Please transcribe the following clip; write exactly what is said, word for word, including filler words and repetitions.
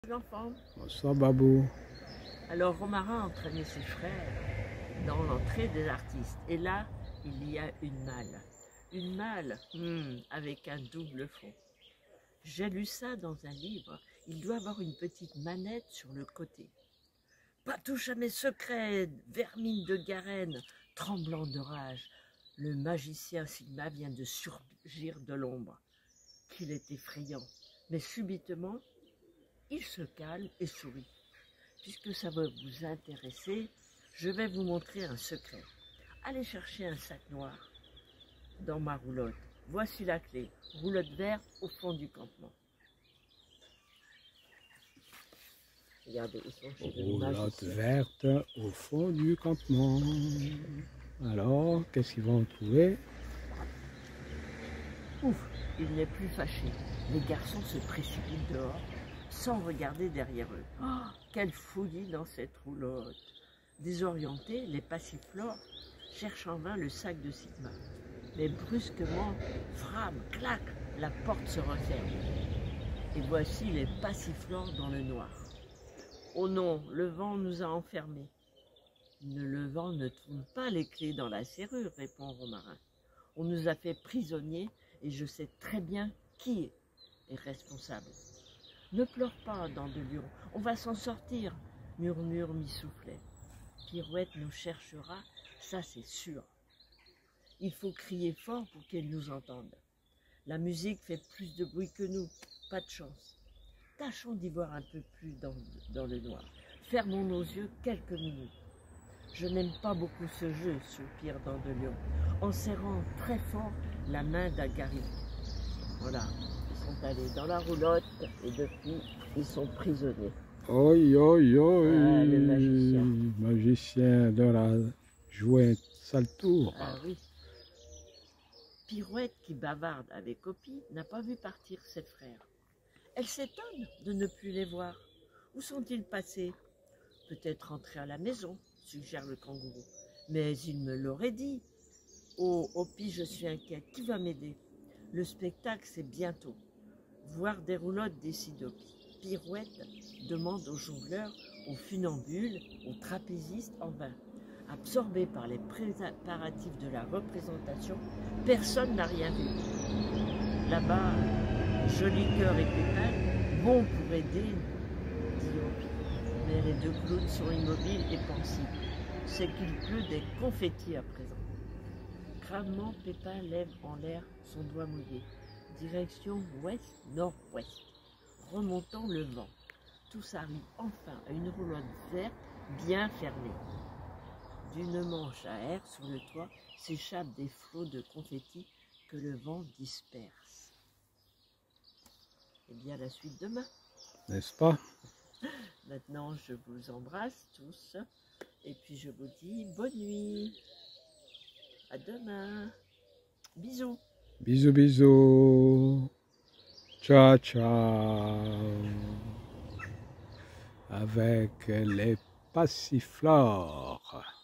L'enfant. Bonsoir Babou. Alors Romarin entraînait ses frères dans l'entrée des artistes. Et là, il y a une malle. Une malle hmm, avec un double fond. J'ai lu ça dans un livre. Il doit avoir une petite manette sur le côté. Pas touche à mes secrets, vermine de Garenne, tremblant de rage. Le magicien Sigma vient de surgir de l'ombre. Qu'il est effrayant. Mais subitement, il se calme et sourit. Puisque ça va vous intéresser, je vais vous montrer un secret. Allez chercher un sac noir dans ma roulotte. Voici la clé. Roulotte verte au fond du campement. Regardez, ils sont chez le Roulotte magicien. verte au fond du campement. Alors, qu'est-ce qu'ils vont trouver? Ouf, il n'est plus fâché. Les garçons se précipitent dehors sans regarder derrière eux. Oh, quelle fouillis dans cette roulotte! Désorientés, les passiflores cherchent en vain le sac de Sigma. Mais brusquement, frame, clac, la porte se referme. Et voici les passiflores dans le noir. Oh non, le vent nous a enfermés. Ne, le vent ne trouve pas les clés dans la serrure, répond Romarin. On nous a fait prisonniers et je sais très bien qui est responsable. Ne pleure pas, dents de lion, on va s'en sortir, murmure mi-soufflet. Pirouette nous cherchera, ça c'est sûr. Il faut crier fort pour qu'elle nous entende. La musique fait plus de bruit que nous, pas de chance. Tâchons d'y voir un peu plus dans, dans le noir. Fermons nos yeux quelques minutes. Je n'aime pas beaucoup ce jeu, soupire Dents de Lion, en serrant très fort la main d'Agari. Voilà, ils sont allés dans la roulotte et depuis, ils sont prisonniers. Oi, oi, oi, Ah, le magicien. magicien de la jouette sale tour. Ah oui. Pirouette, qui bavarde avec Copie, n'a pas vu partir ses frères. Elle s'étonne de ne plus les voir. Où sont-ils passés? Peut-être rentrés à la maison, suggère le kangourou. Mais il me l'aurait dit. Oh, Opie, je suis inquiète. Qui va m'aider? Le spectacle, c'est bientôt. Voir des roulottes, décide Opie. Pirouette demande aux jongleurs, aux funambules, aux trapézistes en vain. Absorbés par les préparatifs de la représentation, personne n'a rien vu. Là-bas, Joli Cœur et Pépin, bon pour aider, dit Opie. Mais les deux clowns sont immobiles et pensifs. C'est qu'il pleut des confettis à présent. Gravement, Pépin lève en l'air son doigt mouillé. Direction ouest-nord-ouest. Remontant le vent. Tous arrivent enfin à une roulotte verte bien fermée. D'une manche à air sur le toit s'échappent des flots de confettis que le vent disperse. Et bien la suite demain. N'est-ce pas? Maintenant, je vous embrasse tous et puis je vous dis bonne nuit. À demain. Bisous. Bisous, bisous. Ciao, ciao. Avec les passiflores.